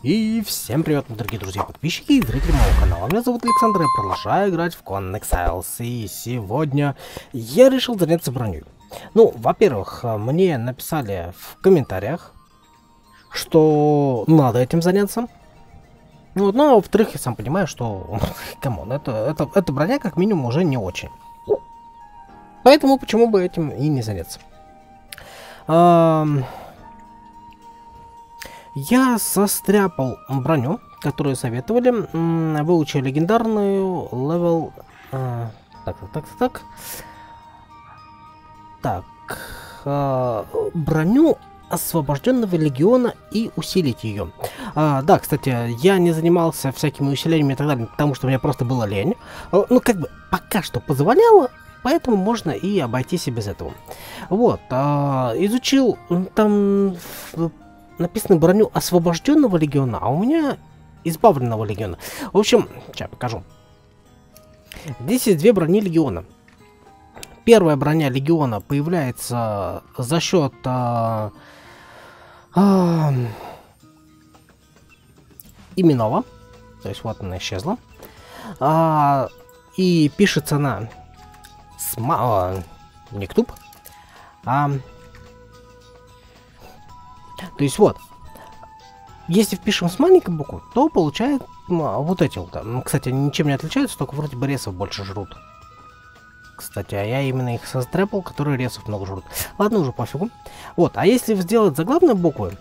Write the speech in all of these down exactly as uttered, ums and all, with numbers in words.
И всем привет, дорогие друзья, подписчики и зрители моего канала. Меня зовут Александр, я продолжаю играть в Conan Exiles. И сегодня я решил заняться броней. Ну, во-первых, мне написали в комментариях, что надо этим заняться. Ну, ну а во-вторых, я сам понимаю, что, камон, это, это, эта броня как минимум уже не очень. Поэтому почему бы этим и не заняться. Эм... Я состряпал броню, которую советовали. Выучил легендарную левел... А, так, так, так, так. Так. А, броню освобожденного легиона и усилить ее. А, да, кстати, я не занимался всякими усилениями и так далее, потому что мне просто было лень. Ну, как бы, пока что позволяло, поэтому можно и обойтись и без этого. Вот. А, изучил там... написано броню освобожденного легиона, а у меня избавленного легиона. В общем, сейчас покажу. Здесь есть две брони легиона. Первая броня легиона появляется за счет а, а, именного. То есть вот она исчезла. А, и пишется она сма... А, не ктуб, а... То есть вот, если впишем с маленькой буквы, то получает ну, вот эти вот. Кстати, они ничем не отличаются, только вроде бы ресов больше жрут. Кстати, а я именно их состряпал, которые ресов много жрут. Ладно, уже пофигу. Вот, а если сделать заглавные буквы,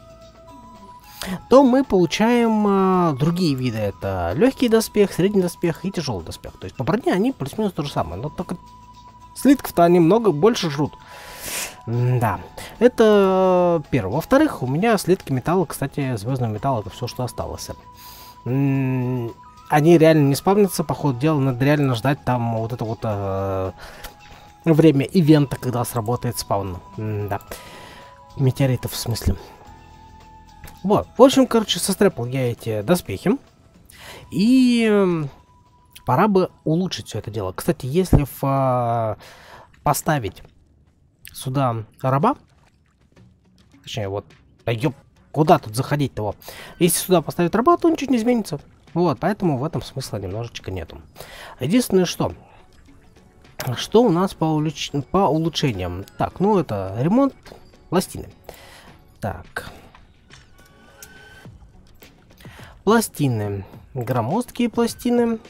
то мы получаем а, другие виды. Это легкий доспех, средний доспех и тяжелый доспех. То есть по броне они плюс-минус то же самое, но только слитков-то они много больше жрут. Да, это первое. Во-вторых, у меня слитки металла, кстати, звездного металла, это все, что осталось. М-м, они реально не спавнятся, по ходу дела, надо реально ждать там вот это вот э, время ивента, когда сработает спаун. М-да, метеоритов в смысле. Вот, в общем, короче, состряпал я эти доспехи. И э, пора бы улучшить все это дело. Кстати, если в, э, поставить сюда раба, точнее, вот, да ёп, куда тут заходить-то, вот. Если сюда поставить раба, то ничего не изменится. Вот, поэтому в этом смысла немножечко нету. Единственное, что, что у нас по, улуч... по улучшениям. Так, ну это ремонт пластины. Так. Пластины. Громоздкие пластины.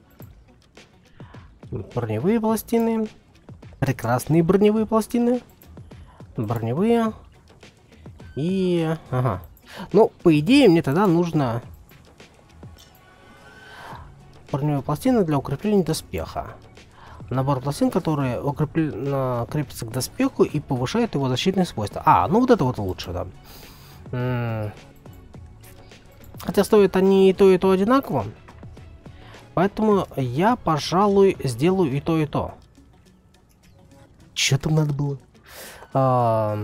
Броневые пластины. Прекрасные броневые пластины. Броневые. И... Ага. Ну, по идее, мне тогда нужно... броневые пластины для укрепления доспеха. Набор пластин, которые укреплен... крепятся к доспеху и повышают его защитные свойства. А, ну вот это вот лучше, да. М-м... Хотя стоят они и то, и то одинаково. Поэтому я, пожалуй, сделаю и то, и то. Что там надо было? А,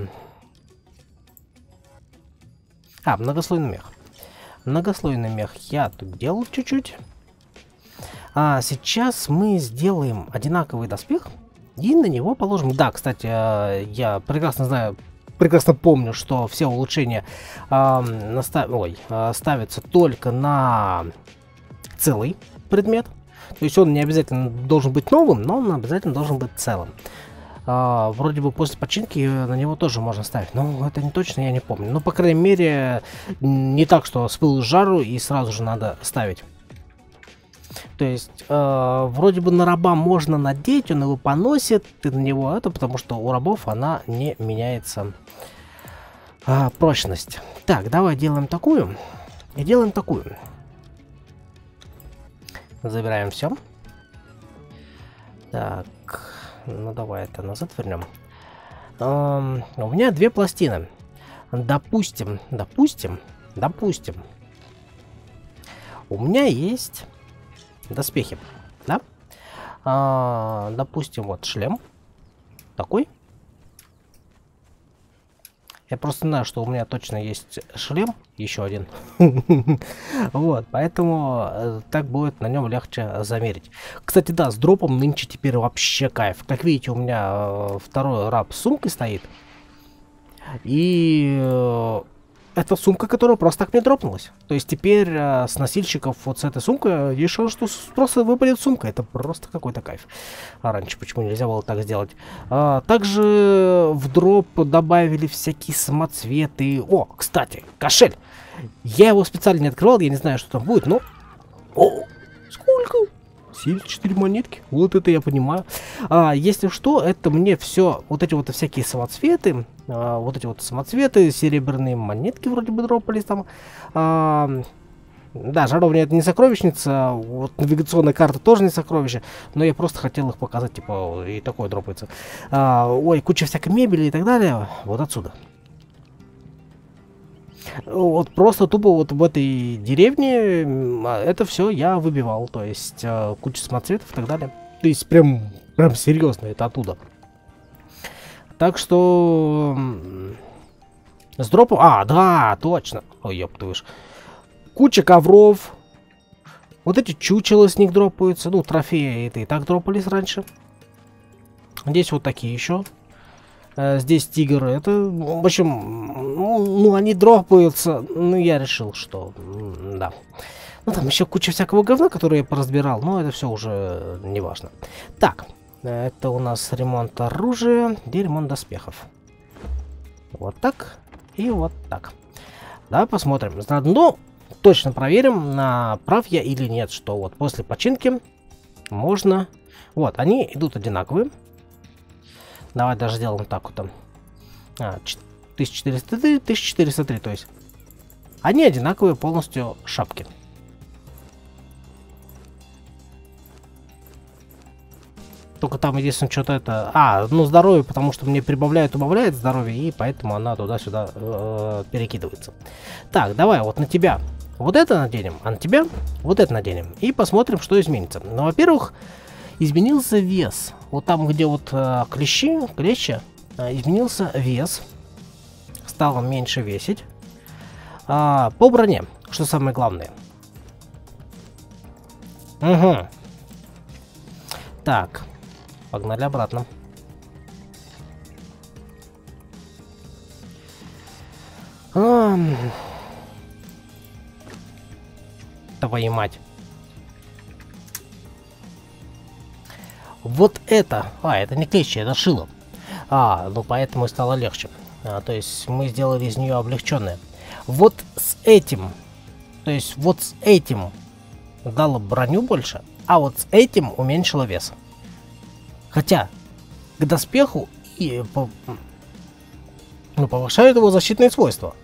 а многослойный мех. Многослойный мех я тут делал чуть-чуть. А сейчас мы сделаем одинаковый доспех и на него положим. Да, кстати, я прекрасно знаю, прекрасно помню, что все улучшения а, настав... Ой, а, ставятся только на целый предмет. То есть он не обязательно должен быть новым, но он обязательно должен быть целым. А, вроде бы после починки на него тоже можно ставить. Но это не точно, я не помню. Ну, по крайней мере, не так, что с пылу с жару и сразу же надо ставить. То есть, э, вроде бы на раба можно надеть, он его поносит, ты на него это, потому что у рабов она не меняется э, прочность. Так, давай делаем такую. И делаем такую. Забираем все. Так. Ну давай это назад вернем. Эм, у меня две пластины. Допустим, допустим, допустим. У меня есть доспехи, да? А, допустим, вот шлем. Такой. Я просто знаю, что у меня точно есть шлем. Еще один. Вот, поэтому э, так будет на нем легче замерить. Кстати, да, с дропом нынче теперь вообще кайф. Как видите, у меня э, второй раб с сумкой стоит. И э, это сумка, которая просто так мне дропнулась. То есть теперь э, с носильщиков вот с этой сумкой есть шанс, что просто выпадет сумка. Это просто какой-то кайф. А раньше почему нельзя было так сделать? А, также в дроп добавили всякие самоцветы. О, кстати, кошель. Я его специально не открывал, я не знаю, что там будет, но... О, сколько? семьдесят четыре монетки. Вот это я понимаю. А, если что, это мне все, вот эти вот всякие самоцветы, а, вот эти вот самоцветы, серебряные монетки вроде бы дропались там. А, да, жаровня это не сокровищница, вот навигационная карта тоже не сокровище, но я просто хотел их показать, типа, и такое дропается. А, ой, куча всякой мебели и так далее. Вот отсюда. Вот просто тупо вот в этой деревне это все я выбивал, то есть э, куча самоцветов и так далее. То есть прям, прям серьезно, это оттуда. Так что с дропом... А, да, точно. Ой, ёптываешь. Куча ковров. Вот эти чучела с них дропаются. Ну, трофеи это и так дропались раньше. Здесь вот такие еще. Здесь тигры, это, в общем, ну, ну, они дропаются, ну, я решил, что, да. Ну, там еще куча всякого говна, которое я поразбирал, но это все уже не важно. Так, это у нас ремонт оружия, где ремонт доспехов. Вот так и вот так. Давай посмотрим, заодно точно проверим, на прав я или нет, что вот после починки можно, вот, они идут одинаковые. Давай даже сделаем так вот там. А, тысяча четыреста три, тысяча четыреста три, то есть. Они одинаковые полностью шапки. Только там единственное что-то это... А, ну здоровье, потому что мне прибавляют, убавляет здоровье, и поэтому она туда-сюда э, перекидывается. Так, давай вот на тебя вот это наденем, а на тебя вот это наденем. И посмотрим, что изменится. Ну, во-первых, изменился вес. Вот там, где вот э, клещи, клещи, э, изменился вес. Стало меньше весить. А, по броне, что самое главное. Угу. Так, погнали обратно. А, твою мать. Вот это, а, это не клещи, это шило. А, ну поэтому и стало легче. А, то есть мы сделали из нее облегченное. Вот с этим, то есть вот с этим дало броню больше, а вот с этим уменьшило вес. Хотя к доспеху и по, ну, повышают его защитные свойства.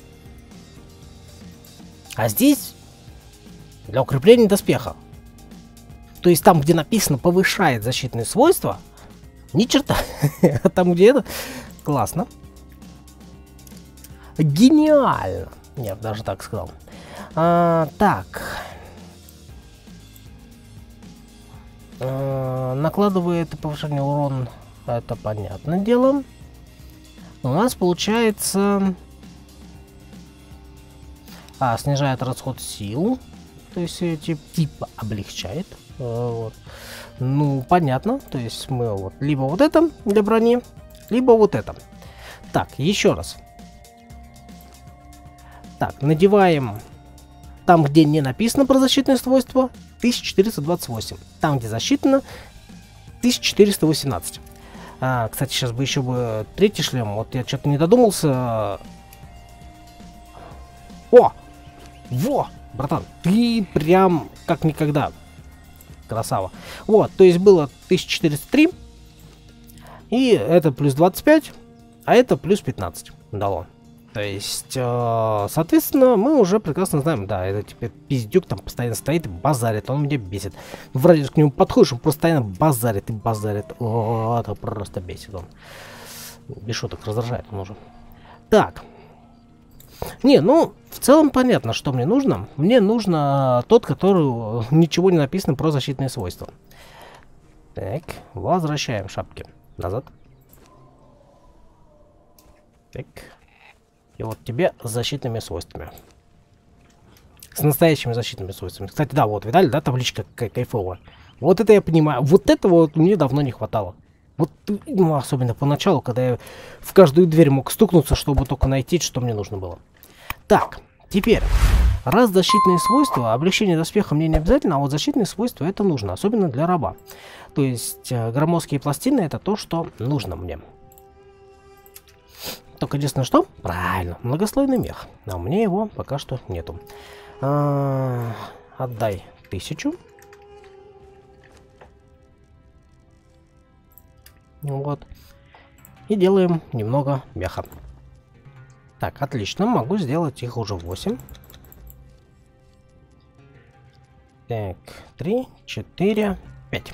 А здесь для укрепления доспеха. То есть там, где написано повышает защитные свойства, ни черта. А там, где это, классно. Гениально. Я бы даже так сказал. А, так. А, накладывает повышение урона. Это понятное дело. У нас получается... А, снижает расход сил. То есть тип, типа облегчает. Вот. Ну, понятно. То есть мы вот либо вот это для брони, либо вот это. Так, еще раз. Так, надеваем там, где не написано про защитные свойства, тысяча четыреста двадцать восемь. Там, где засчитано, тысяча четыреста восемнадцать. А, кстати, сейчас бы еще бы третий шлем. Вот я что-то не додумался. О! Во! Братан, ты прям как никогда. Красава. Вот, то есть было тысяча четыреста три. И это плюс двадцать пять. А это плюс пятнадцать дало. То есть, э, соответственно, мы уже прекрасно знаем. Да, это теперь пиздюк там постоянно стоит и базарит. Он меня бесит. Вроде к нему подходишь, он постоянно базарит и базарит. О, это просто бесит он. Без шуток, раздражает он уже. Так. Не, ну, в целом понятно, что мне нужно. Мне нужно тот, который ничего не написано про защитные свойства. Так, возвращаем шапки назад. Так. И вот тебе с защитными свойствами. С настоящими защитными свойствами. Кстати, да, вот, видали, да, табличка какая кайфовая. Вот это я понимаю. Вот этого вот мне давно не хватало. Вот, ну, особенно поначалу, когда я в каждую дверь мог стукнуться, чтобы только найти, что мне нужно было. Так, теперь, раз защитные свойства, облегчение доспеха мне не обязательно, а вот защитные свойства это нужно, особенно для раба. То есть э, громоздкие пластины это то, что нужно мне. Только единственное что? Правильно, многослойный мех. А у меня его пока что нету. А, отдай тысячу. Вот. И делаем немного меха. Так, отлично. Могу сделать их уже восемь. Так, три, четыре, пять.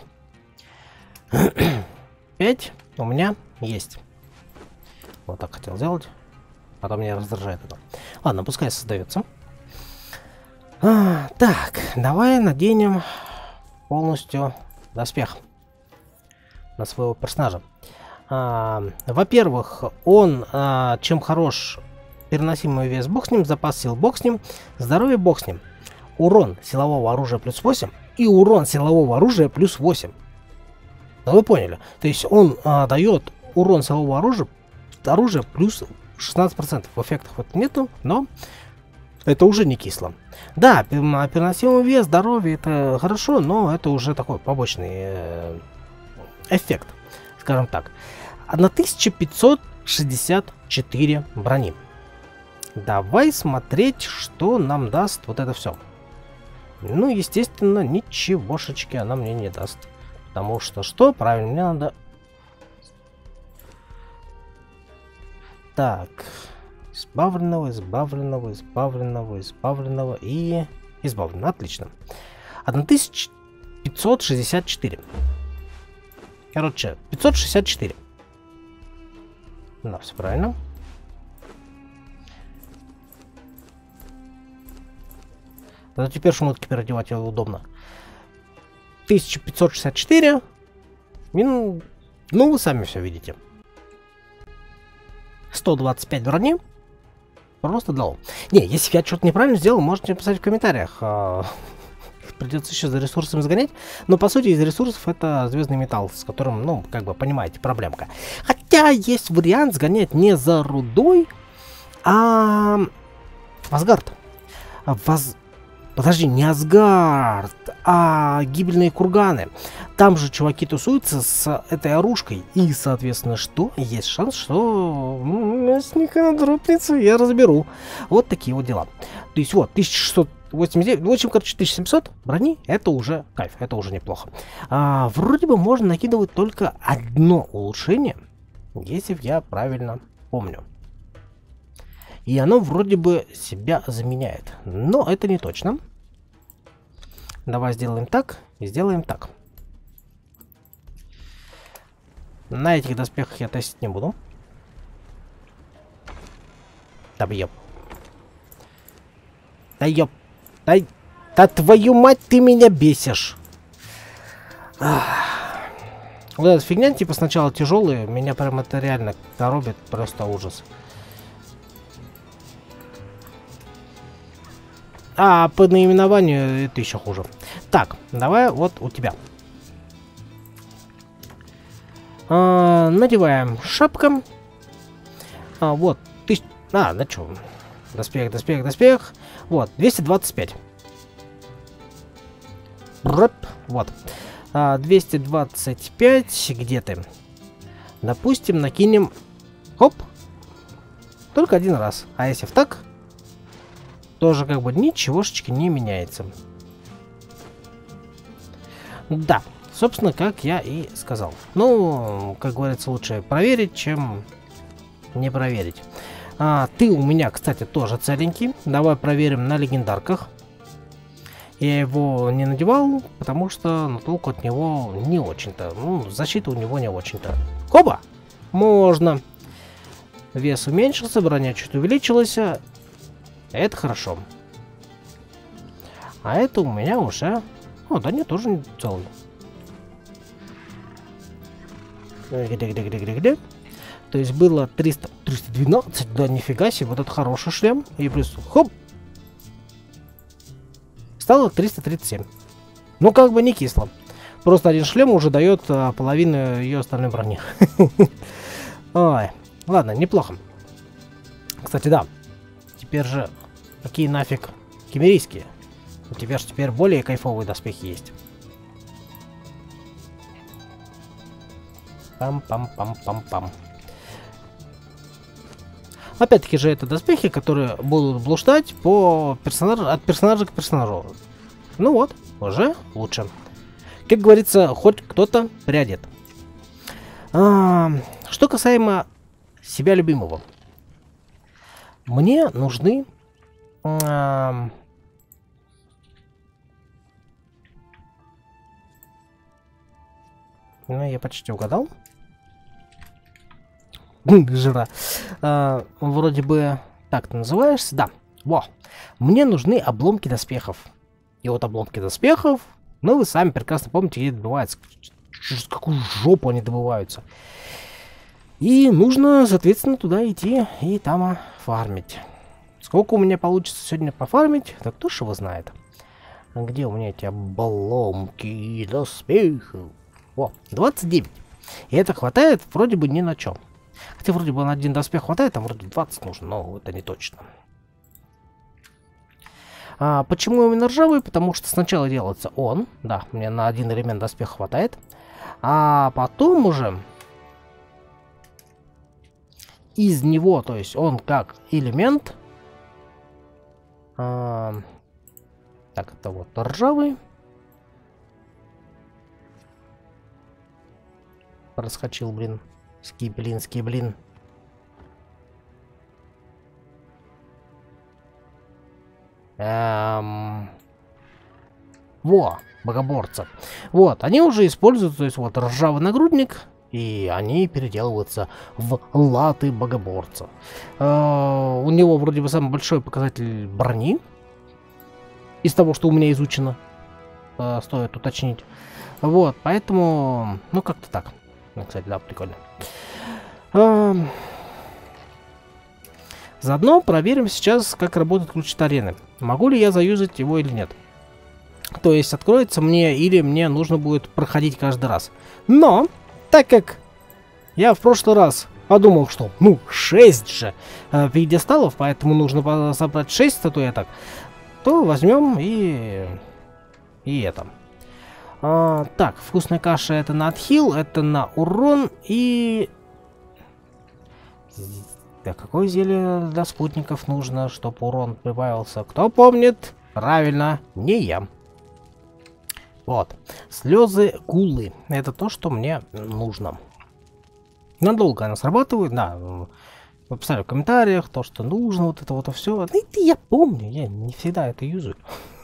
пять у меня есть. Вот так хотел сделать. Потом меня раздражает это. Ладно, пускай создается. А, так, давай наденем полностью доспех на своего персонажа. А, во-первых, он а, чем хорош, переносимый вес бог с ним, запас сил бог с ним, здоровье бог с ним, урон силового оружия плюс восемь и урон силового оружия плюс восемь. Ну вы поняли. То есть он а, дает урон силового оружия, оружия плюс шестнадцать процентов. Эффектов это нету, но это уже не кисло. Да, переносимый вес, здоровье это хорошо, но это уже такой побочный э, эффект, скажем так. тысяча пятьсот шестьдесят четыре брони. Давай смотреть, что нам даст вот это все. Ну, естественно, ничегошечки она мне не даст. Потому что что? Правильно, мне надо... Так. Избавленного, избавленного, избавленного, избавленного и... Избавленного. Отлично. тысяча пятьсот шестьдесят четыре. Короче, пятьсот шестьдесят четыре. Да, все правильно. Зато теперь шмотки переодевать удобно. тысяча пятьсот шестьдесят четыре. Мин... Ну, вы сами все видите. сто двадцать пять брони. Просто дал. Не, если я что-то неправильно сделал, можете написать в комментариях. Придется еще за ресурсами сгонять. Но по сути из ресурсов это звездный металл, с которым, ну, как бы понимаете, проблемка. Хотя есть вариант сгонять не за рудой, а в Асгард. Воз... Подожди, не Асгард, а гибельные курганы. Там же чуваки тусуются с этой оружкой. И, соответственно, что? Есть шанс, что мясника на дропницу я разберу. Вот такие вот дела. То есть вот, тысяча шестьсот восемьдесят девять, в общем, короче, тысяча семьсот брони, это уже кайф, это уже неплохо. А, вроде бы можно накидывать только одно улучшение, если я правильно помню. И оно вроде бы себя заменяет. Но это не точно. Давай сделаем так и сделаем так. На этих доспехах я тестить не буду. Да ёп. Да ёп. Да, да твою мать, ты меня бесишь. Ах. Вот эта фигня, типа сначала тяжелые, меня прям это реально коробит, просто ужас. А по наименованию это еще хуже. Так, давай вот у тебя. А, надеваем шапка. А, вот. Тысяч... А, на что? Доспех, доспех, доспех. Вот, двести двадцать пять. Брэп, вот. А, двести двадцать пять. Где ты? Допустим, накинем... Хоп. Только один раз. А если в так... Тоже как бы ничегошечки не меняется. Да, собственно, как я и сказал. Ну, как говорится, лучше проверить, чем не проверить. А, ты у меня, кстати, тоже целенький. Давай проверим на легендарках. Я его не надевал, потому что ну, толку от него не очень-то. Ну, защита у него не очень-то. Хоба! Можно. Вес уменьшился, броня чуть увеличилась. Это хорошо. А это у меня уже... О, да нет, тоже не целый. Где-где-где-где-где? То есть было триста... триста двенадцать, да нифига себе, вот это хороший шлем. И плюс... Хоп! Стало триста тридцать семь. Ну, как бы не кисло. Просто один шлем уже дает а, половину ее остальной брони. Ой, ладно, неплохо. Кстати, да. Теперь же Какие нафиг кемерийские? У тебя же теперь более кайфовые доспехи есть. Пам-пам-пам-пам-пам. Опять-таки же это доспехи, которые будут блуждать по персонажу, от персонажа к персонажу. Ну вот, уже лучше. Как говорится, хоть кто-то приодет. А, что касаемо себя любимого. Мне нужны... А, ну, я почти угадал. Жира. А, вроде бы так ты называешься. Да. Во. Мне нужны обломки доспехов. И вот обломки доспехов, ну вы сами прекрасно помните, где добываются. Через какую жопу они добываются. И нужно, соответственно, туда идти и там фармить. Сколько у меня получится сегодня пофармить, так кто ж его знает. А где у меня эти обломки доспехов? О, двадцать девять. И это хватает вроде бы ни на чем. Хотя вроде бы на один доспех хватает, там вроде двадцать нужно, но это не точно. А, почему именно ржавый? Потому что сначала делается он. Да, мне на один элемент доспех хватает. А потом уже из него, то есть он как элемент. А, так, это вот ржавый. Проскочил, блин. Скиблин, скиблин. Эм... Во, богоборца. Вот, они уже используют, то есть вот ржавый нагрудник, и они переделываются в латы богоборца. Э, у него вроде бы самый большой показатель брони. Из того, что у меня изучено. Э, стоит уточнить. Вот, поэтому, ну как-то так. Ну, кстати, да, прикольно. Э, заодно проверим сейчас, как работает ключ от арены. Могу ли я заюзать его или нет. То есть откроется мне или мне нужно будет проходить каждый раз. Но, так как я в прошлый раз подумал, что ну шесть же э, пьедесталов, поэтому нужно собрать шесть статуэток, то возьмем и, и это. А, так, вкусная каша это на отхил, это на урон и... Да, какое зелье для спутников нужно, чтобы урон прибавился? Кто помнит? Правильно, не я. Вот. Слезы гулы. Это то, что мне нужно. Надолго она срабатывает, да. Вы писали в комментариях то, что нужно, вот это вот все. Это я помню, я не всегда это юзаю.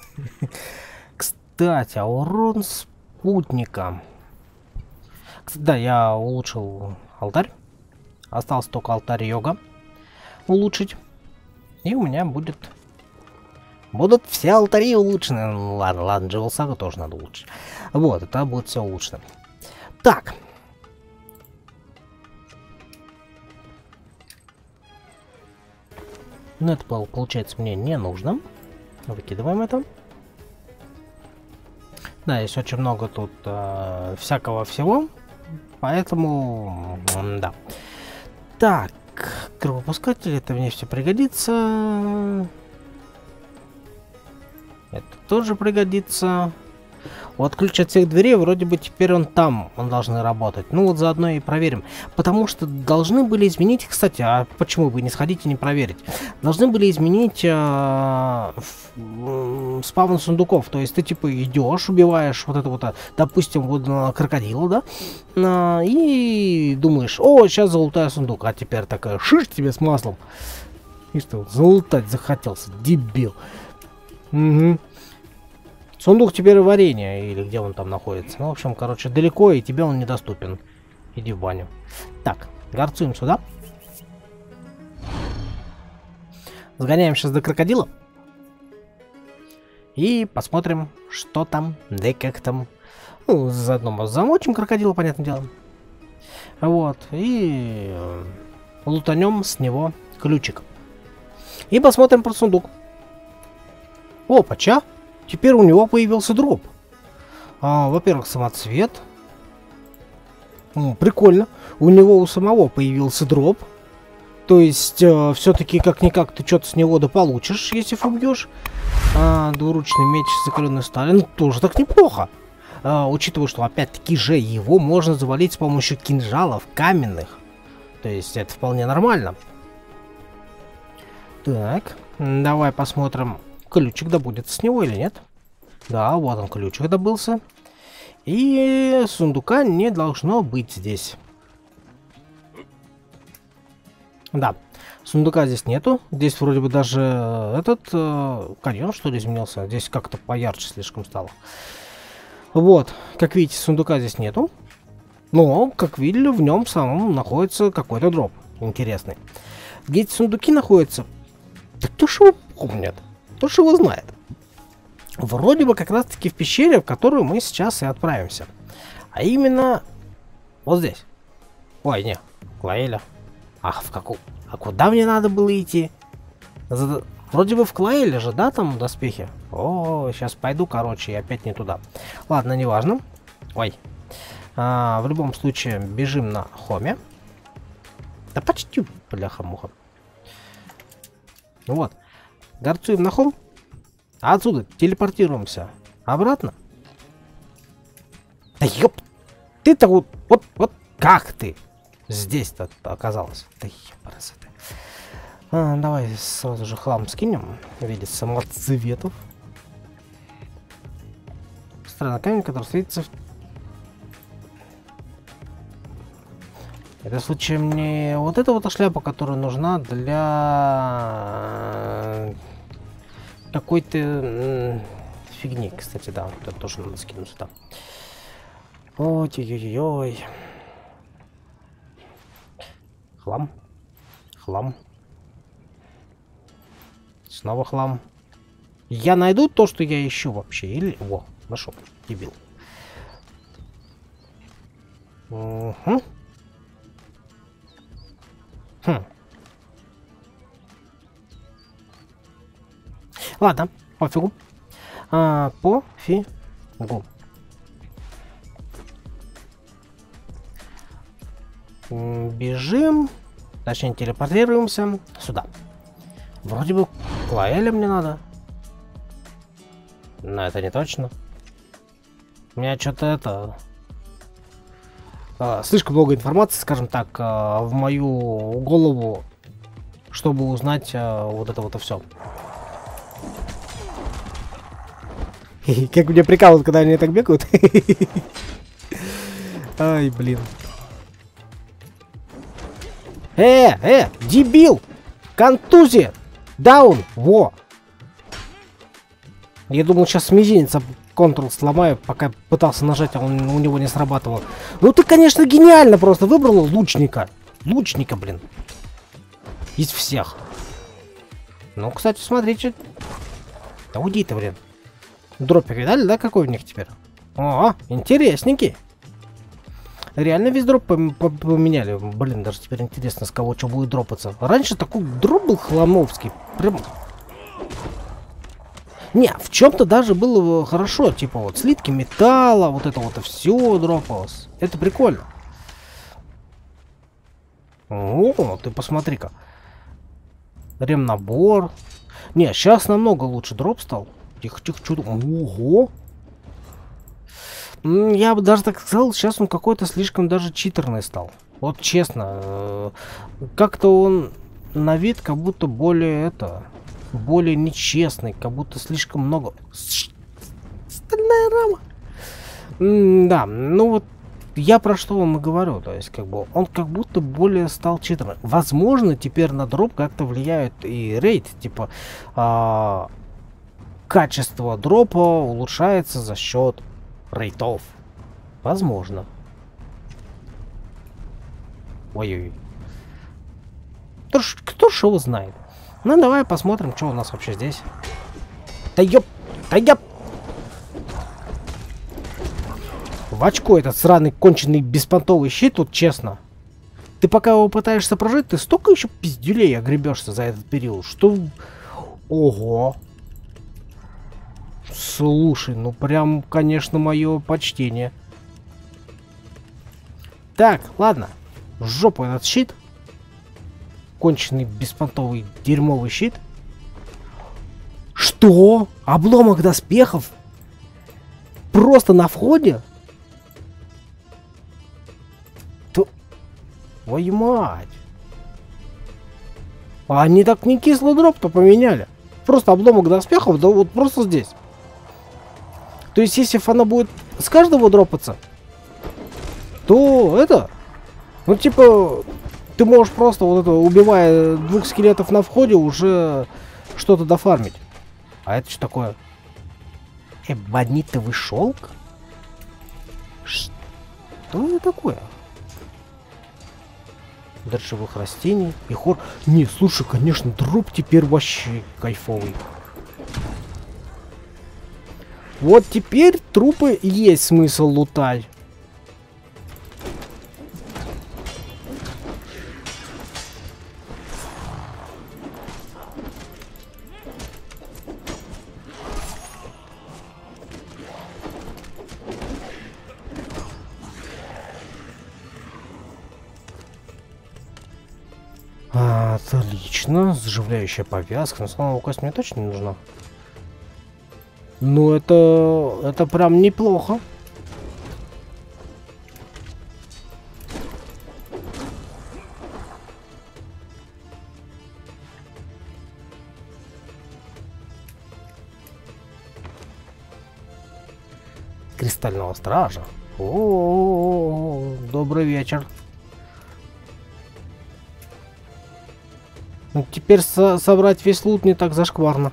Кстати, а урон спутника. Да, я улучшил алтарь. Остался только алтарь йога улучшить. И у меня будет... Будут все алтари улучшены. Ну, ладно, ладно, Джевел Сагу тоже надо улучшить. Вот, это будет все улучшено. Так. Ну, это, получается, мне не нужно. Выкидываем это. Да, есть очень много тут э, всякого всего. Поэтому, да. Так, кровопускатель, это мне все пригодится. Это тоже пригодится. Вот ключ от всех дверей, вроде бы теперь он там, он должен работать. Ну вот заодно и проверим. Потому что должны были изменить, кстати, а почему бы не сходить и не проверить? Должны были изменить э, э, спавн сундуков. То есть ты типа идешь, убиваешь вот это вот, допустим, вот крокодила, да? Э, и думаешь, о, сейчас залутаю сундук. А теперь такая, шиш тебе с маслом. И что, залутать захотелся, дебил. Угу. Сундук теперь варенье, или где он там находится. Ну, в общем, короче, далеко, и тебе он недоступен. Иди в баню. Так, горцуем сюда. Сгоняем сейчас до крокодила. И посмотрим, что там, да как там. Ну, заодно мы замочим крокодила, понятное дело. Вот, и лутанем с него ключик. И посмотрим про сундук. Опа-ча! Теперь у него появился дроп. А, во-первых, самоцвет. О, прикольно. У него у самого появился дроп. То есть, э, все-таки как-никак ты что-то с него да получишь, если убьешь. А, двуручный меч с закаленной стали. Ну, тоже так неплохо. А, учитывая, что опять-таки же его можно завалить с помощью кинжалов каменных. То есть, это вполне нормально. Так, давай посмотрим, ключик добудется с него или нет. Да, вот он, ключик добылся. И сундука не должно быть здесь. Да, сундука здесь нету. Здесь вроде бы даже этот э, каньон, что ли, изменился. Здесь как-то поярче слишком стало. Вот, как видите, сундука здесь нету. Но, как видели, в нем самом находится какой-то дроп интересный. Где эти сундуки находятся? Да кто ж его помнит? Кто ж его знает? Вроде бы как раз-таки в пещере, в которую мы сейчас и отправимся. А именно вот здесь. Ой, не, Клаэля. Ах, в какую? А куда мне надо было идти? За... Вроде бы в Клаэле же, да, там доспехи? О, сейчас пойду, короче, и опять не туда. Ладно, неважно. Ой. А, в любом случае, бежим на Хоме. Да почти, бляха-муха. Ну вот. Горцуем на Хом. А отсюда телепортируемся обратно. Да ёп! Ты-то вот, вот, вот как ты здесь-то оказалась? Да ёпарасоты. А, давай сразу же хлам скинем в виде самоцветов. Странный камень, который встретится в... Это в случае мне вот эта вот шляпа, которая нужна для какой-то фигни, кстати, да, это тоже надо скинуть сюда. Ой-ой-ой-ой. Хлам. Хлам. Снова хлам. Я найду то, что я ищу вообще, или... Во, нашел, дебил. Угу. Хм. Ладно, пофигу. А, пофигу. Бежим. Точнее, телепортируемся сюда. Вроде бы Клаэля мне надо. Но это не точно. У меня что-то это... А, слишком много информации, скажем так, а, в мою голову, чтобы узнать а, вот это вот и все. Как меня прикалывают, когда они так бегают. Ай, блин. Э, э, дебил! Контузия! Даун! Во! Я думал, сейчас мизинец Ctrl сломаю, пока пытался нажать, а он у него не срабатывал. Ну ты, конечно, гениально просто выбрал лучника. Лучника, блин. Из всех. Ну, кстати, смотрите. Да уйди ты, блин. Дропик видали, да, какой у них теперь? О, интересненький. Реально весь дроп поменяли. Блин, даже теперь интересно, с кого что будет дропаться. Раньше такой дроп был хламовский. Прям... Не, в чем-то даже было хорошо. Типа вот слитки металла, вот это вот все дропалось. Это прикольно. О, ты посмотри-ка. Ремнабор. Не, сейчас намного лучше дроп стал. Тихо-тихо, чудо. Ого. Я бы даже так сказал, сейчас он какой-то слишком даже читерный стал. Вот честно. Как-то он на вид как будто более это... более нечестный, как будто слишком много... Стальная рама. М да, ну вот я про что вам и говорю, то есть как бы он как будто более стал читерным. Возможно, теперь на дроп как-то влияет и рейд, типа а, качество дропа улучшается за счет рейтов. Возможно. Ой-ой-ой. Кто ж, кто ж его знает? Ну, давай посмотрим, что у нас вообще здесь. Да ёп! Да ёп! В очко этот сраный, конченый, беспонтовый щит, тут честно. Ты пока его пытаешься прожить, ты столько еще пиздюлей огребешься за этот период, что... Ого! Слушай, ну прям, конечно, мое почтение. Так, ладно. В жопу этот щит. конченый беспонтовый дерьмовый щит. Что? Обломок доспехов? Просто на входе? То... Твою мать. А они так не кислый дроп-то поменяли. Просто обломок доспехов, да вот просто здесь. То есть, если она будет с каждого дропаться, то это... Ну, типа, ты можешь просто вот это, убивая двух скелетов на входе, уже что-то дофармить. А это что такое? Эбонитовый шелк? Что это такое? Дрожжевых растений и хор. Не, слушай, конечно, дроп теперь вообще кайфовый. Вот теперь трупы есть смысл лутать. А, отлично. Заживляющая повязка. Но слава кость мне точно не нужна. Ну, это... Это прям неплохо. Кристального стража. О-о-о-о, добрый вечер. Ну, теперь со собрать весь лут не так зашкварно.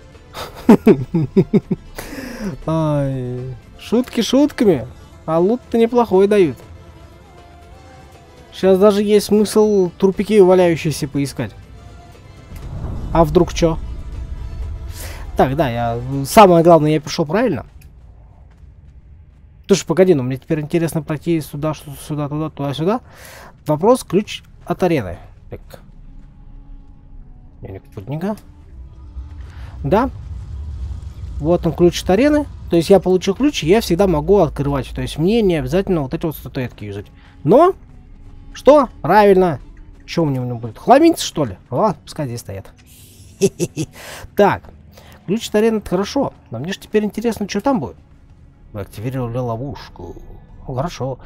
Ай, шутки шутками, а лут-то неплохой дают. Сейчас даже есть смысл трупики валяющиеся поискать. А вдруг чё? Так, да, я... Самое главное, я пишу правильно. Слушай, погоди, ну мне теперь интересно пройти сюда, сюда, туда, туда-сюда. Вопрос, ключ от арены. Так. Дневник путника. Да. Вот он, ключ от арены. То есть я получил ключ, и я всегда могу открывать. То есть мне не обязательно вот эти вот статуэтки юзать. Но, что? Правильно. Что у него будет? Хламинцы, что ли? Ладно, пускай здесь стоят. Так. Ключ от арены, это хорошо. Но мне же теперь интересно, что там будет. Вы активировали ловушку. Ну, хорошо.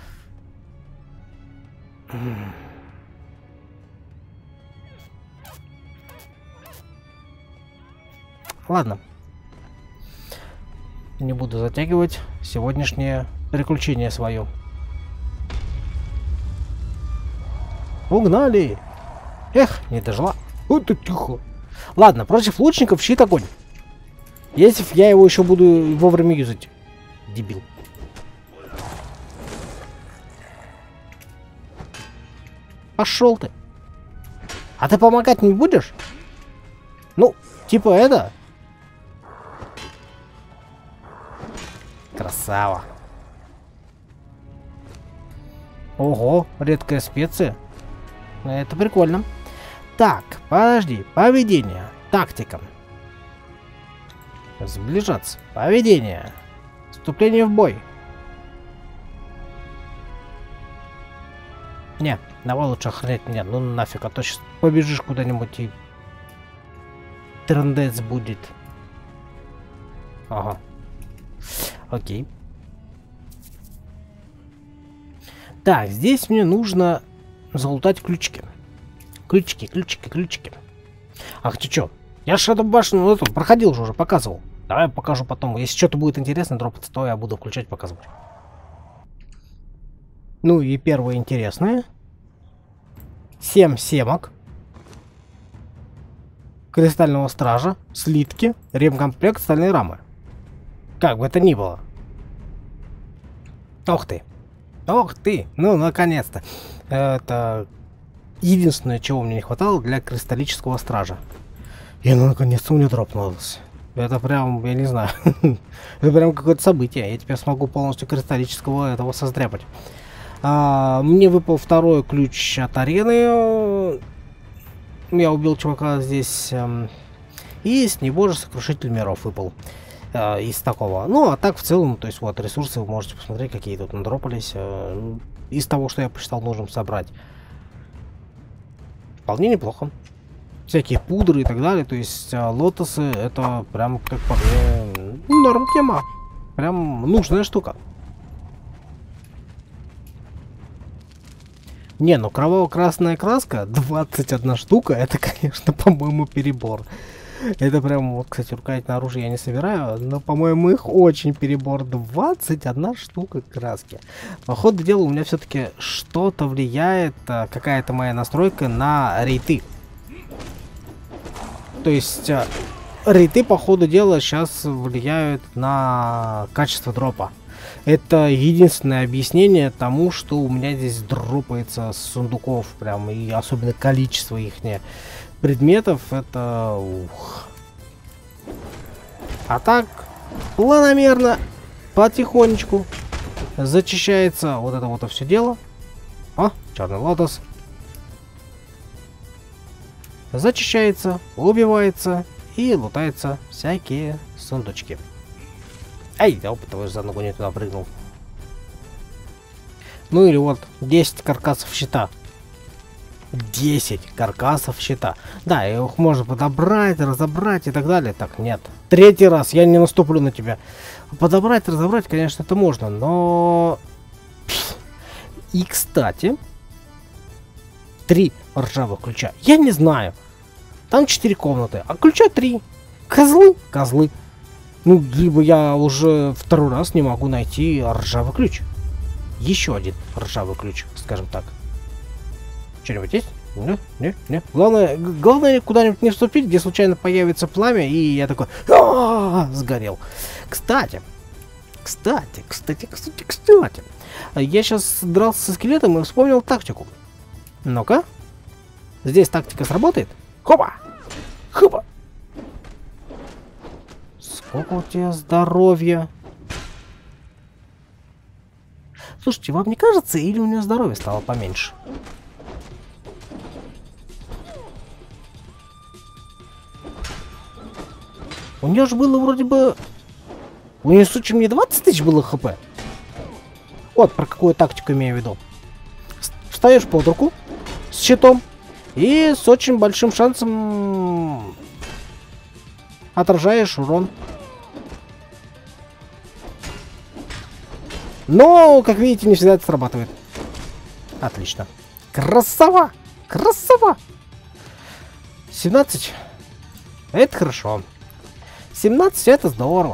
Ладно. Не буду затягивать сегодняшнее приключение свое. Угнали! Эх, не дожила. Вот ты тихо. Ладно, против лучников щит огонь. Если я его еще буду вовремя юзать. Дебил. Пошел ты. А ты помогать не будешь? Ну, типа это. Красава. Ого, редкая специя. Это прикольно. Так, подожди. Поведение. Тактика. Сближаться. Поведение. Вступление в бой. Не, давай лучше охранять. Нет, ну нафиг, а то сейчас побежишь куда-нибудь и трындец будет. Ага. Окей. Так, здесь мне нужно залутать ключики. Ключики, ключики, ключики. Ах, ты чё? Я же эту башню, ну, эту, проходил же уже, показывал. Давай покажу потом. Если что-то будет интересно дропаться, то я буду включать, показывать. Ну и первое интересное. семь семок. Кристального стража, слитки, ремкомплект, стальные рамы. Как бы это ни было. Ох ты. Ох ты. Ну, наконец-то. Это единственное, чего мне не хватало для кристаллического стража. И ну, наконец-то у меня дропнулось. Это прям, я не знаю. Это прям какое-то событие. Я теперь смогу полностью кристаллического этого создряпать. А, мне выпал второй ключ от арены. Я убил чувака здесь. Эм, и с него же сокрушитель миров выпал. Э, из такого. Ну, а так в целом, то есть вот ресурсы вы можете посмотреть, какие тут надропались. Э, из того, что я посчитал нужным собрать. вполне неплохо. Всякие пудры и так далее. То есть а, лотосы это прям как по мне норм тема. Прям нужная штука. Не, ну кроваво-красная краска, двадцать одна штука, это, конечно, по-моему, перебор. Это прям, вот, кстати, рукоять на оружие я не собираю, но, по-моему, их очень перебор. двадцать одна штука краски. По ходу дела у меня все-таки что-то влияет, какая-то моя настройка на рейты. То есть рейты, по ходу дела, сейчас влияют на качество дропа. Это единственное объяснение тому, что у меня здесь дропается с сундуков, прям, и особенно количество их предметов, это ух. А так, планомерно, потихонечку зачищается вот это вот все дело. О, черный лотос. Зачищается, убивается и лутаются всякие сундучки. Ай, да, опытовый за ногу не туда прыгнул. Ну или вот десять каркасов щита. десять каркасов щита. Да, их можно подобрать, разобрать и так далее. Так, нет. Третий раз я не наступлю на тебя. Подобрать, разобрать, конечно, это можно, но... И, кстати, три ржавых ключа. Я не знаю. Там четыре комнаты, а ключа три. Козлы? Козлы. Ну, либо я уже второй раз не могу найти ржавый ключ. Еще один ржавый ключ, скажем так. Что-нибудь есть? Не, не, не. Главное, главное куда-нибудь не вступить, где случайно появится пламя, и я такой... А-а-а, сгорел. Кстати, кстати, кстати, кстати, кстати. Я сейчас дрался со скелетом и вспомнил тактику. Ну-ка. Здесь тактика сработает. Хопа! Хопа! Сколько у тебя здоровья? Слушайте, вам не кажется, или у нее здоровье стало поменьше? У нее же было вроде бы... У нее, случаем, не двадцать тысяч было хп. Вот про какую тактику имею в виду. Встаешь под руку с щитом и с очень большим шансом отражаешь урон. Но, как видите, не всегда это срабатывает. Отлично. Красава! Красава! семнадцать. Это хорошо. семнадцать это здорово.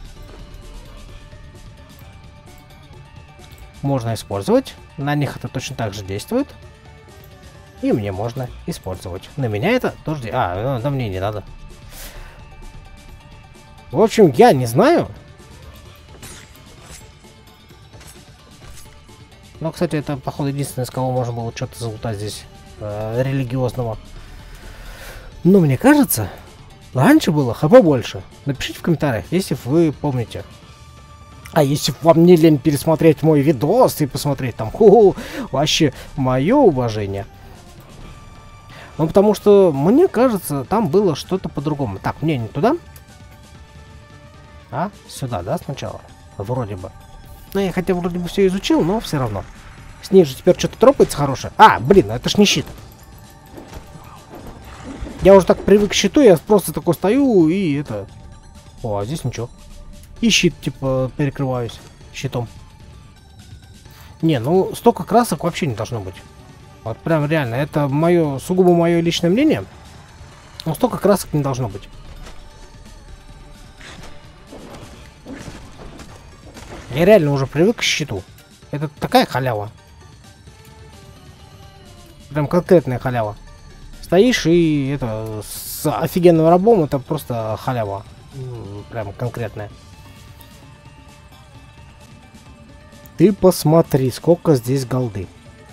Можно использовать. На них это точно так же действует. И мне можно использовать. На меня это тоже... А, на мне не надо. В общем, я не знаю. Но, кстати, это, походу, единственное, с кого можно было что-то залутать здесь э, религиозного. Но мне кажется, раньше было хп больше. Напишите в комментариях, если вы помните. А если вам не лень пересмотреть мой видос и посмотреть там, ху-ху, вообще мое уважение. Ну, потому что, мне кажется, там было что-то по-другому. Так, мне не туда. А, сюда, да, сначала? Вроде бы. Ну, я хотя вроде бы все изучил, но все равно. Снизу теперь что-то тропается хорошее. А, блин, это ж не щит. Я уже так привык к щиту, я просто такой стою и это... О, а здесь ничего. И щит, типа, перекрываюсь щитом. Не, ну, столько красок вообще не должно быть. Вот прям реально, это мое, сугубо мое личное мнение. Но столько красок не должно быть. Я реально уже привык к щиту. Это такая халява. Прям конкретная халява. Стоишь и это с офигенным рабом это просто халява. Прям конкретная. Ты посмотри, сколько здесь голды.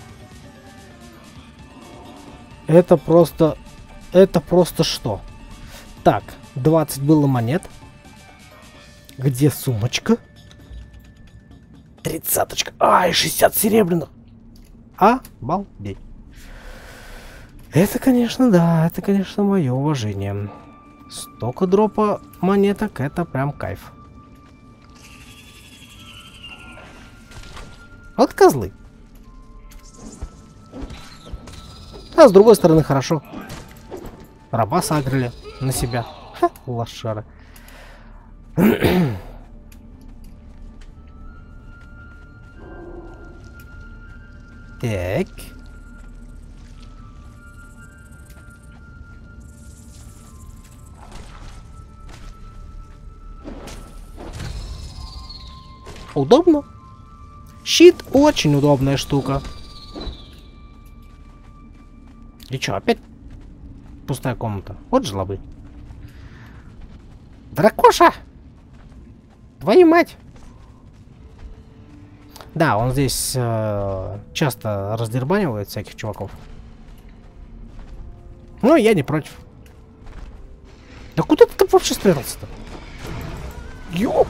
Это просто... Это просто что? Так, двадцать было монет. Где сумочка? Тридцаточка. Ай, шестьдесят серебряных. Обалдеть. Это, конечно, да, это, конечно, мое уважение. Столько дропа монеток, это прям кайф. Вот козлы. А с другой стороны, хорошо. Раба сагрили на себя. Ха, лошары. Так. Удобно. Щит очень удобная штука. И чё, опять пустая комната? Вот жлобы. Дракоша! Твою мать! Да, он здесь э, часто раздербанивает всяких чуваков. Ну, я не против. Да куда ты там вообще спрятался-то? Ёп!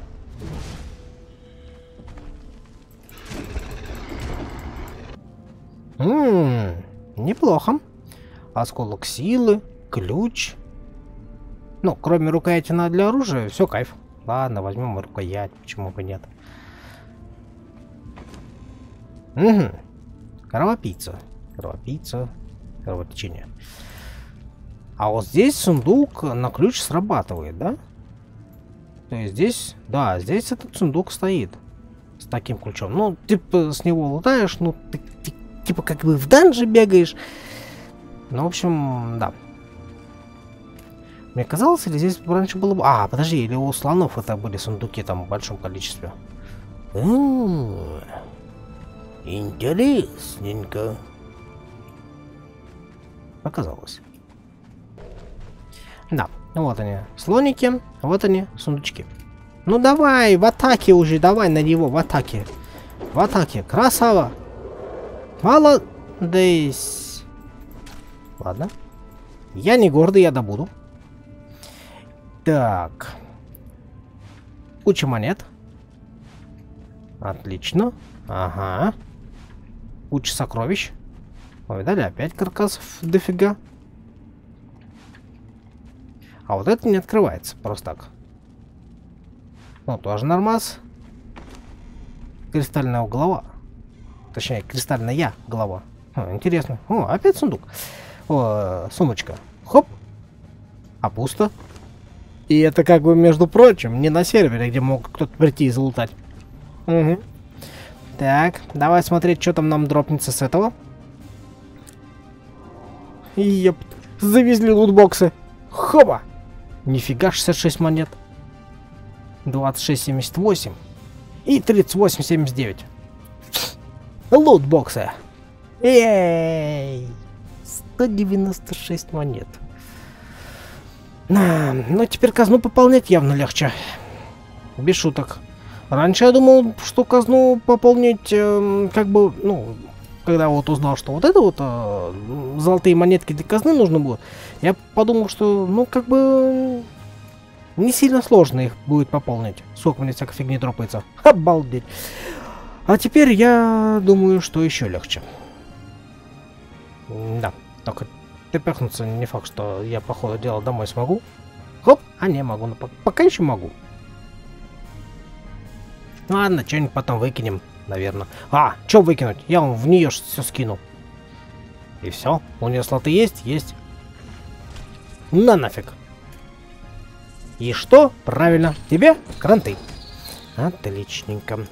Ммм, неплохо. Осколок силы, ключ. Ну, кроме рукояти на для оружия, все кайф. Ладно, возьмем рукоять, почему бы нет. Угу. Кровопийца. Кровопийца. Кровотечение. А вот здесь сундук на ключ срабатывает, да? То есть здесь, да, здесь этот сундук стоит. С таким ключом. Ну, типа, с него лутаешь, ну, ты, ты типа, как бы в данже бегаешь. Ну, в общем, да. Мне казалось, или здесь раньше было бы... А, подожди, или у слонов это были сундуки там в большом количестве. М-м-м. Интересненько. Показалось. Да, вот они, слоники, вот они, сундучки. Ну давай, в атаке уже, давай на него, в атаке. В атаке, красава. Молодец. Ладно. Я не гордый, я добуду. Так. Куча монет. Отлично. Ага. Куча сокровищ. Ой, дали опять каркасов дофига. А вот это не открывается просто так. Ну, тоже нормас. Кристальная голова. Точнее, кристальная голова. О, интересно. О, опять сундук. О, сумочка. Хоп. А пусто. И это как бы, между прочим, не на сервере, где мог кто-то прийти и залутать. Угу. Так, давай смотреть, что там нам дропнется с этого. Еп, завезли лутбоксы. Хоба! Нифига, шестьдесят шесть монет. двадцать шесть семьдесят восемь. И тридцать восемь семьдесят девять. Лутбоксы. Эй! сто девяносто шесть монет. А, ну, теперь казну пополнять явно легче. Без шуток. Раньше я думал, что казну пополнить, э, как бы, ну, когда вот узнал, что вот это вот э, золотые монетки для казны нужно будет, я подумал, что, ну, как бы, не сильно сложно их будет пополнить. Сколько мне всякой фигни дропается. Обалдеть. А теперь я думаю, что еще легче. Да, только перепихнуться не факт, что я по ходу дела домой смогу. Хоп, а не могу, но пока еще могу. Ладно, что-нибудь потом выкинем, наверное. А, что выкинуть? Я вам в нее все скину. И все. У нее слоты есть? Есть. На нафиг. И что? Правильно. Тебе кранты. Отличненько.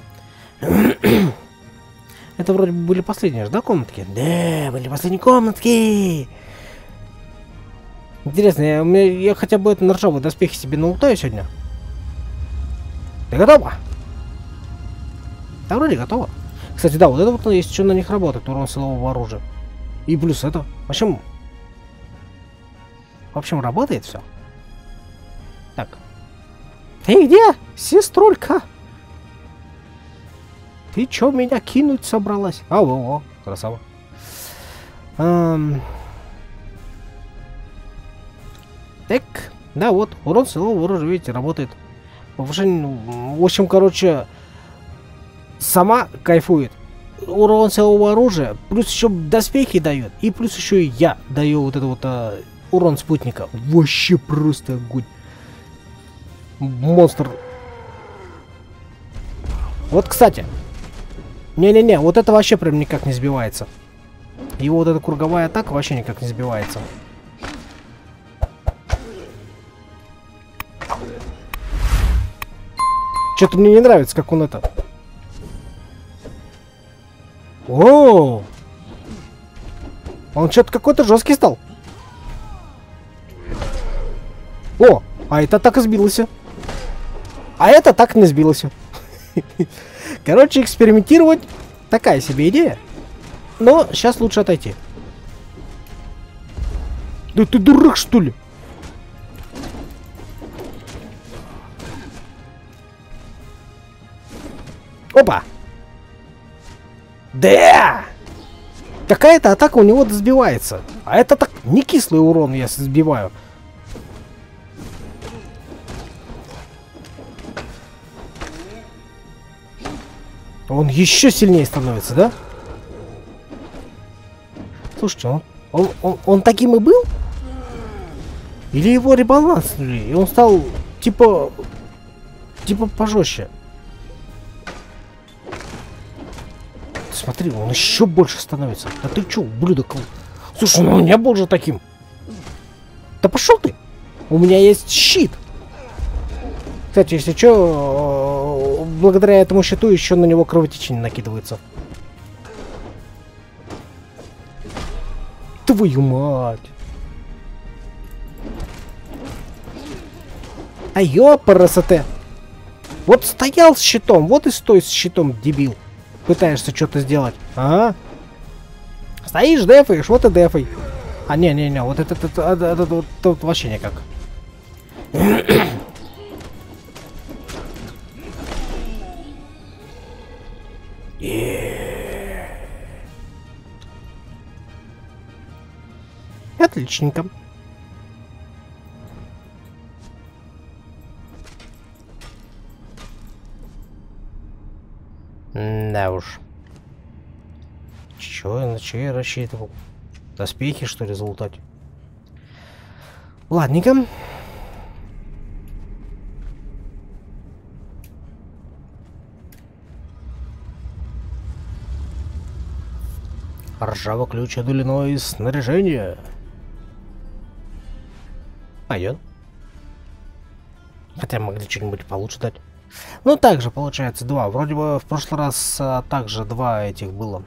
Это вроде бы были последние же, да, комнатки? Да, были последние комнатки. Интересно, я, я хотя бы это на ржавые доспехи себе налутаю сегодня. Ты готова? Да, вроде готово. Кстати, да, вот это вот есть, что на них работает, урон силового оружия. И плюс это. В общем, в общем, работает все. Так. Ты где, сеструлька? Ты чё меня кинуть собралась? А, во, во, красава. Эм... Так, да, вот, урон силового оружия, видите, работает. Повышение, в общем, короче, сама кайфует. Урон силового оружия, плюс еще доспехи дает, и плюс еще и я даю вот это вот а, урон спутника. Вообще просто огонь. Монстр. Вот, кстати. Не-не-не, вот это вообще прям никак не сбивается. Его вот эта круговая атака вообще никак не сбивается. Что-то мне не нравится, как он это... О! Он что-то какой-то жесткий стал. О! А это так и сбилось. А это так не сбилось. Короче, экспериментировать такая себе идея. Но сейчас лучше отойти. Да ты дурак, что ли? Опа! Да! Какая-то атака у него сбивается. А это так не кислый урон я сбиваю. Он еще сильнее становится, да? Слушайте, он, он, он, он таким и был? Или его ребаланснули, и он стал типа... Типа пожестче. Смотри, он еще больше становится. Да ты че, ублюдок? Слушай, ну он не был же таким. Да пошел ты! У меня есть щит. Кстати, если что, благодаря этому щиту еще на него кровотечение накидывается. Твою мать! А ёпарасоте! Вот стоял с щитом, вот и стой с щитом, дебил. Пытаешься что-то сделать. Ага. Стоишь, дефаешь, вот и дефай. А, не-не-не, вот это, это, это, это, это, это, это, это вообще никак. Отличненько. Да уж. Чё, на чё я рассчитывал? Доспехи, что ли, залутать? Ладненько. Ржавый ключ длиной снаряжения. Пойдет. Хотя могли что-нибудь получше дать. Ну, также получается два. Вроде бы в прошлый раз а, также два этих было.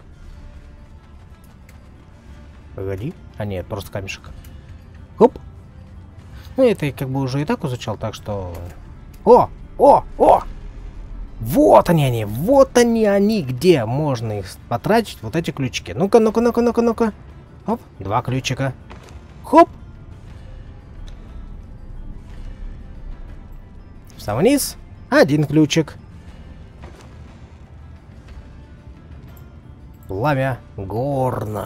Погоди. А нет, просто камешек. Хоп. Ну, это я как бы уже и так изучал, так что... О! О! О! Вот они они! Вот они они! Где можно их потратить, вот эти ключики. Ну-ка, ну-ка, ну-ка, ну-ка, ну-ка. Хоп. Два ключика. Хоп. Сам вниз. Один ключик. Пламя горно.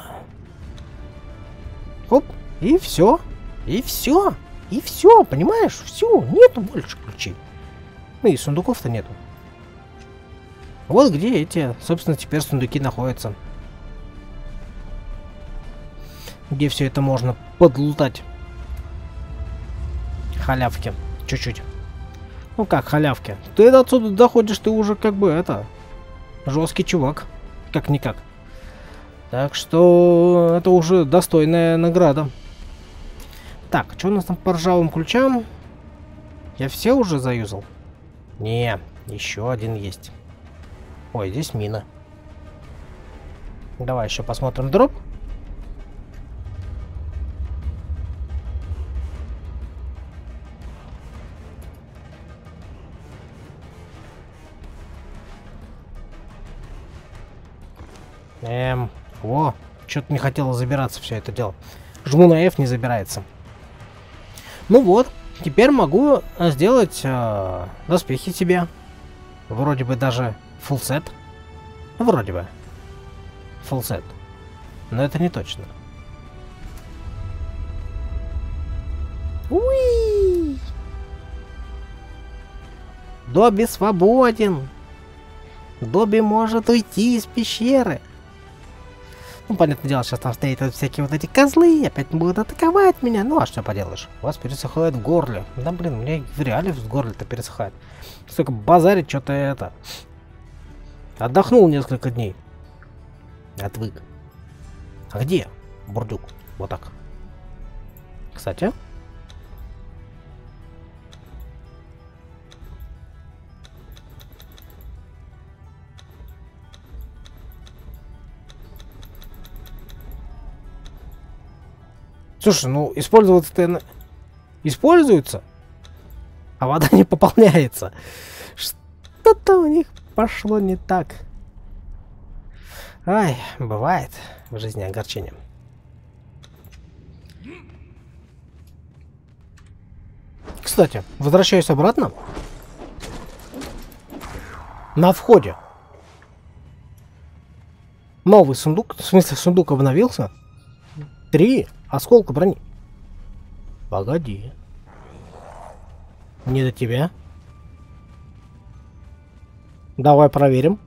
Оп. И все. И все. И все. Понимаешь? Все. Нету больше ключей. Ну и сундуков-то нету. Вот где эти, собственно, теперь сундуки находятся. Где все это можно подлутать. Халявки. Чуть-чуть. Ну как халявки? Ты отсюда доходишь, ты уже как бы это... Жесткий чувак. Как-никак. Так что это уже достойная награда. Так, что у нас там по ржавым ключам? Я все уже заюзал? Не, еще один есть. Ой, здесь мина. Давай еще посмотрим дроп. Эм, во, что-то не хотело забираться все это дело. Жму на F, не забирается. Ну вот, теперь могу сделать э, доспехи себе. Вроде бы даже full set. Ну, вроде бы. Full set. Но это не точно. Уи! Добби свободен. Добби может уйти из пещеры. Ну, понятное дело, сейчас там стоят вот всякие вот эти козлы, опять будут атаковать меня. Ну, а что поделаешь? У вас пересыхает в горле. Да, блин, мне в реале в горле-то пересыхает. Столько базарить, что-то это... Отдохнул несколько дней. Отвык. А где бурдюк? Вот так. Кстати. Слушай, ну использоваться-то используется, а вода не пополняется. Что-то у них пошло не так. Ай, бывает в жизни огорчение. Кстати, возвращаюсь обратно. На входе новый сундук, в смысле сундук обновился. Три осколка брони. Погоди. Не до тебя. Давай проверим.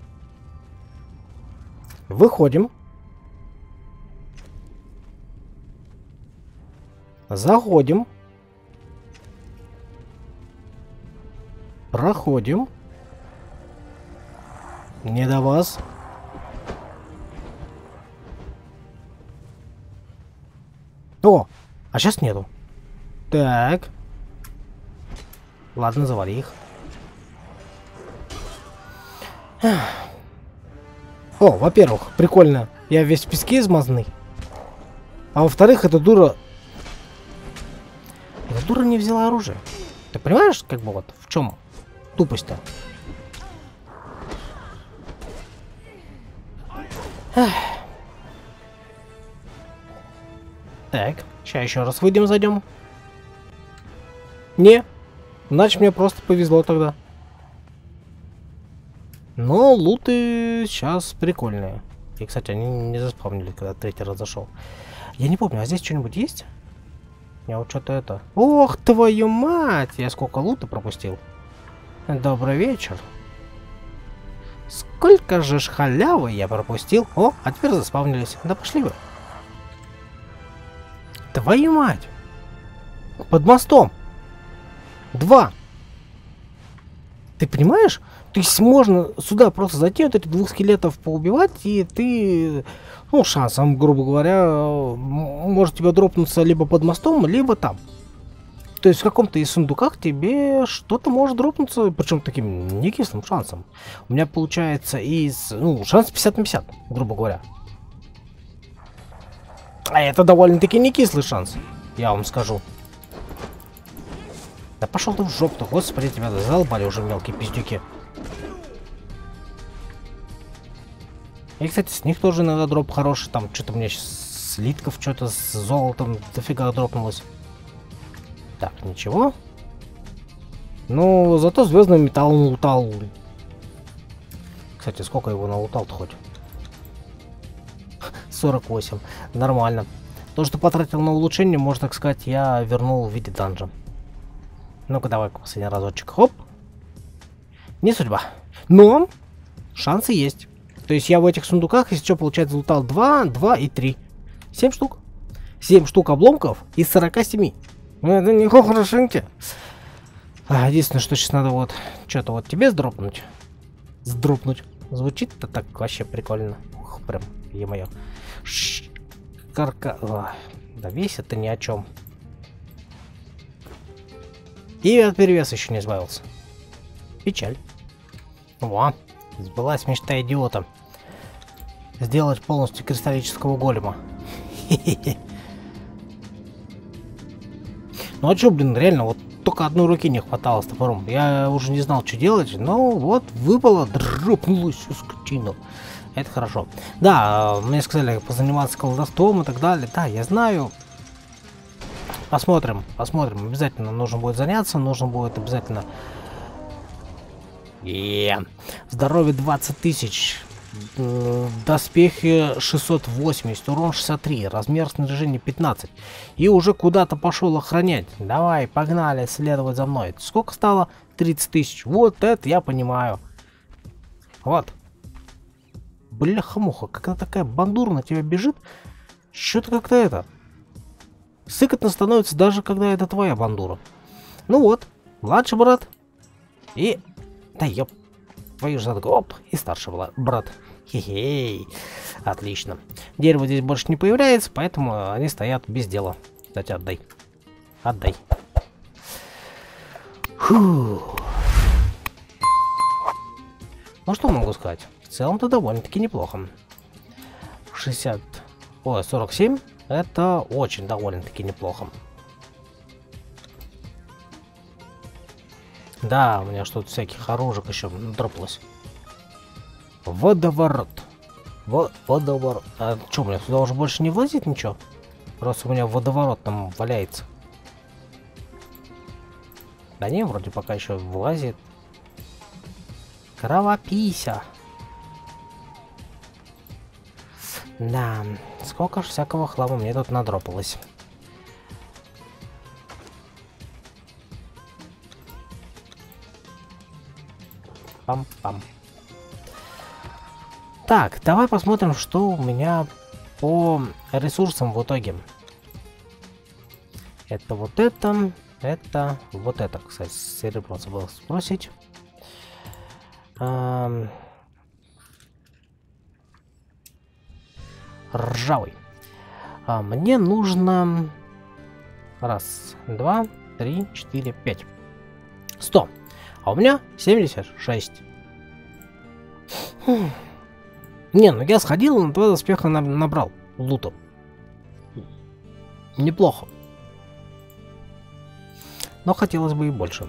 Выходим. Заходим. Проходим. Не до вас. О, а сейчас нету. Так. Ладно, завали их. О, во-первых, прикольно. Я весь в песке измазанный. А во-вторых, эта дура... Эта дура не взяла оружие. Ты понимаешь, как бы вот, в чем тупость-то? Так, сейчас еще раз выйдем, зайдем. Не, иначе мне просто повезло тогда. Но луты сейчас прикольные. И, кстати, они не заспавнили, когда третий раз зашел. Я не помню, а здесь что-нибудь есть? Я вот что-то это... Ох, твою мать! Я сколько лута пропустил. Добрый вечер. Сколько же ж халявы я пропустил. О, а теперь заспавнились. Да пошли вы. Твою мать! Под мостом! Два! Ты понимаешь? То есть можно сюда просто зайти, вот этих двух скелетов поубивать, и ты, ну, шансом, грубо говоря, может тебя дропнуться либо под мостом, либо там. То есть в каком-то из сундуках тебе что-то может дропнуться, причем таким не кислым шансом. У меня получается из, ну, шанс пятьдесят на пятьдесят, грубо говоря. А это довольно-таки не кислый шанс, я вам скажу. Да пошел ты в жопу-то, господи, тебя задолбали уже мелкие пиздюки. И, кстати, с них тоже иногда дроп хороший. Там что-то у меня сейчас слитков, что-то с золотом дофига дропнулось. Так, ничего. Ну, зато звездный металл налутал. Кстати, сколько его налутал-то хоть? сорок восемь. Нормально. То, что потратил на улучшение, можно так сказать, я вернул в виде данжа. Ну-ка, давай-ка последний разочек. Хоп. Не судьба. Но шансы есть. То есть я в этих сундуках, если что, получается, залутал два, два и три. семь штук. семь штук обломков из сорока семи. Ну, это не хорошенько. А, единственное, что сейчас надо вот что-то вот тебе сдропнуть. Сдропнуть. Звучит-то так вообще прикольно. Ух, прям, е-мое. Карка... Да весь это ни о чем. И от перевеса еще не избавился. Печаль. Во. Сбылась мечта идиота. Сделать полностью кристаллического голема. Ну а чё, блин, реально, вот только одной руки не хватало с топором. Я уже не знал, что делать, но вот выпало, дропнулось всю скотину. Это хорошо. Да, мне сказали позаниматься колдовством и так далее. Да, я знаю. Посмотрим, посмотрим. Обязательно нужно будет заняться, нужно будет обязательно... Yeah. Здоровье двадцать тысяч. Доспехи шестьсот восемьдесят, урон шестьдесят три, размер снаряжения пятнадцать. И уже куда-то пошел охранять. Давай, погнали, следовать за мной. Сколько стало? тридцать тысяч. Вот это я понимаю. Вот. Бляха-муха, когда такая бандура на тебя бежит, что-то как-то это... Сыкотно становится, даже когда это твоя бандура. Ну вот, младший брат. И... Да ёп. Твою же задку. Оп, и старший брат. Хе-хей. Отлично. Дерево здесь больше не появляется, поэтому они стоят без дела. Кстати, отдай. Отдай. Фу. Ну что могу сказать? В целом-то довольно-таки неплохо. шестьдесят... Ой, сорок семь. Это очень довольно-таки неплохо. Да, у меня что-то всяких оружек еще дропалось. Водоворот. Во водоворот. А что, у меня сюда уже больше не влазит ничего? Просто у меня водоворот там валяется. Да не, вроде пока еще влазит. Кровопися. Да, сколько ж всякого хлама мне тут надропалось. Пам-пам. Так, давай посмотрим, что у меня по ресурсам в итоге. Это вот это, это, вот это. Кстати, серебро забыл спросить. Эм... Ржавый. А, мне нужно... Раз, два, три, четыре, пять. Сто. А у меня семьдесят шесть. Хм. Не, ну я сходил, на два доспеха набрал лутом. Неплохо. Но хотелось бы и больше.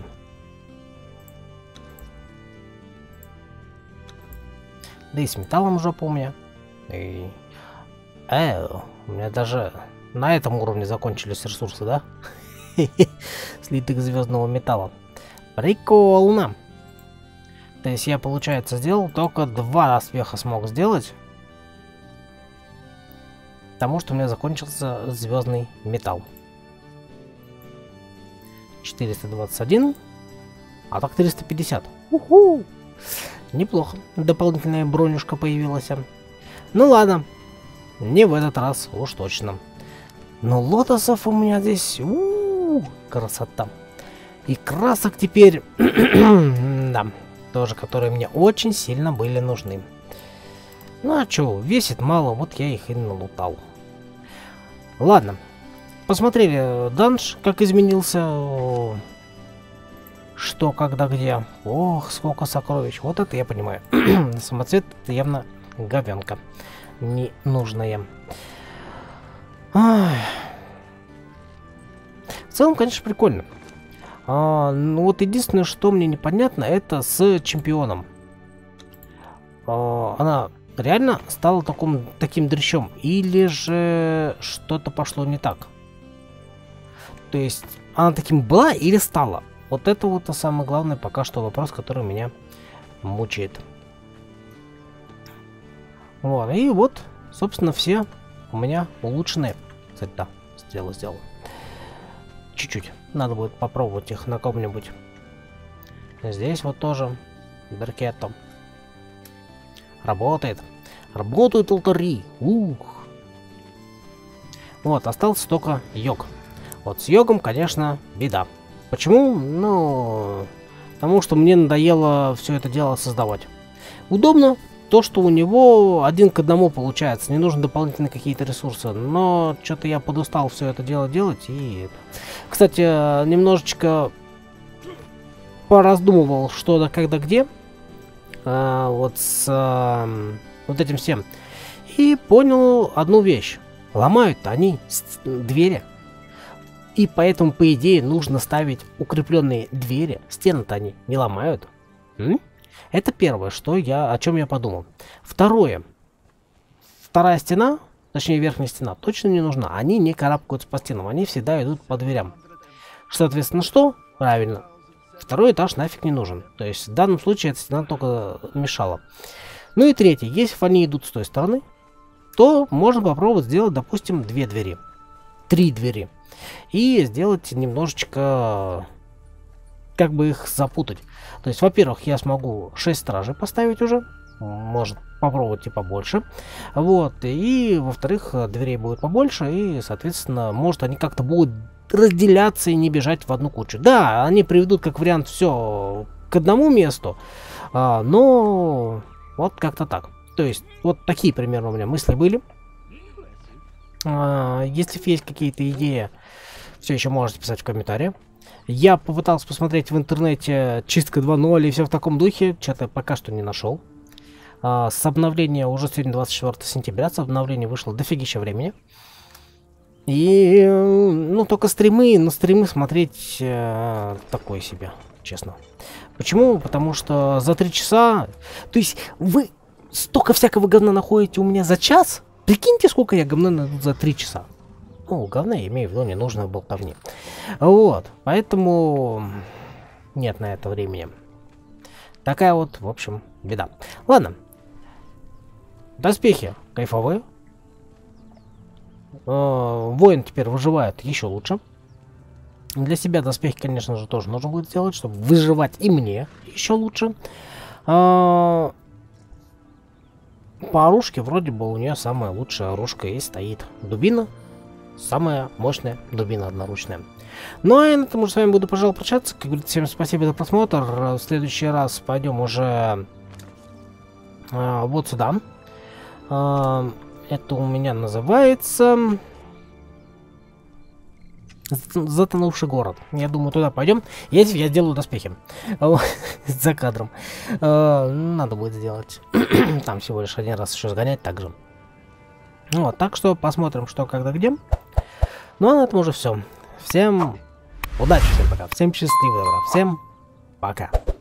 Да и с металлом жопа у меня. И... Э, у меня даже на этом уровне закончились ресурсы, да? Слиток звездного металла. Прикольно. То есть я, получается, сделал только два доспеха смог сделать. Потому что у меня закончился звездный металл. четыреста двадцать один. А так триста пятьдесят. Уху! Неплохо. Дополнительная бронюшка появилась. Ну ладно. Не в этот раз, уж точно. Но лотосов у меня здесь... У-у-у, красота. И красок теперь... Да. Тоже, которые мне очень сильно были нужны. Ну а чё, весит мало, вот я их и налутал. Ладно. Посмотрели данж, как изменился. Что, когда, где. Ох, сколько сокровищ. Вот это я понимаю. Самоцвет это явно говенка. Ненужная. Ах. В целом, конечно, прикольно. А, ну вот единственное, что мне непонятно, это с чемпионом. А, она реально стала таким, таким дрищом? Или же что-то пошло не так? То есть она таким была или стала? Вот это вот самый главный пока что вопрос, который меня мучает. Вот, и вот, собственно, все у меня улучшенные. Кстати, да, стрелы сделал. Чуть-чуть. Надо будет попробовать их на ком-нибудь. Здесь вот тоже беркетто. Работает. Работают алтари. Ух. Вот, остался только йог. Вот с йогом, конечно, беда. Почему? Ну, потому что мне надоело все это дело создавать. Удобно то, что у него один к одному получается. Не нужно дополнительные какие-то ресурсы. Но что-то я подустал все это дело делать. И, кстати, немножечко пораздумывал, что да, когда, где. А, вот с а, вот этим всем. И понял одну вещь. Ломают они двери. И поэтому, по идее, нужно ставить укрепленные двери. Стены-то они не ломают. М? Это первое, что я, о чем я подумал. Второе. Вторая стена, точнее верхняя стена, точно не нужна. Они не карабкаются по стенам, они всегда идут по дверям. Соответственно, что? Правильно. Второй этаж нафиг не нужен. То есть в данном случае эта стена только мешала. Ну и третье. Если они идут с той стороны, то можно попробовать сделать, допустим, две двери. Три двери. И сделать немножечко... как бы их запутать. То есть, во-первых, я смогу шесть стражей поставить уже. Может попробовать и побольше. Вот. И, во-вторых, дверей будет побольше. И, соответственно, может они как-то будут разделяться и не бежать в одну кучу. Да, они приведут как вариант все к одному месту. А, но вот как-то так. То есть, вот такие примерно у меня мысли были. А, если есть какие-то идеи, все еще можете писать в комментариях. Я попытался посмотреть в интернете чистка два ноль и все в таком духе. Что-то пока что не нашел. А, с обновления уже сегодня двадцать четвёртое сентября. С обновления вышло дофигища времени. И, ну, только стримы, на стримы смотреть э, такое себе, честно. Почему? Потому что за три часа... То есть вы столько всякого говна находите у меня за час? Прикиньте, сколько я говна найду за три часа. Ну, говна я имею в виду ненужного болтовни. Вот, поэтому нет на это времени. Такая вот, в общем, беда. Ладно. Доспехи кайфовые. Воин теперь выживает еще лучше. Для себя доспехи, конечно же, тоже нужно будет сделать, чтобы выживать и мне еще лучше. По оружке вроде бы у нее самая лучшая оружка и стоит. Дубина. Самая мощная дубина одноручная. Ну а я на этом уже с вами буду, пожалуй, прощаться. Как говорится, всем спасибо за просмотр. В следующий раз пойдем уже а, вот сюда. А, это у меня называется Затонувший город. Я думаю, туда пойдем. Если я делаю доспехи за кадром. Надо будет сделать. Там всего лишь один раз еще сгонять также. Вот, так что посмотрим, что, когда, где. Ну а на этом уже все. Всем удачи, всем пока. Всем счастливого, добра. Всем пока.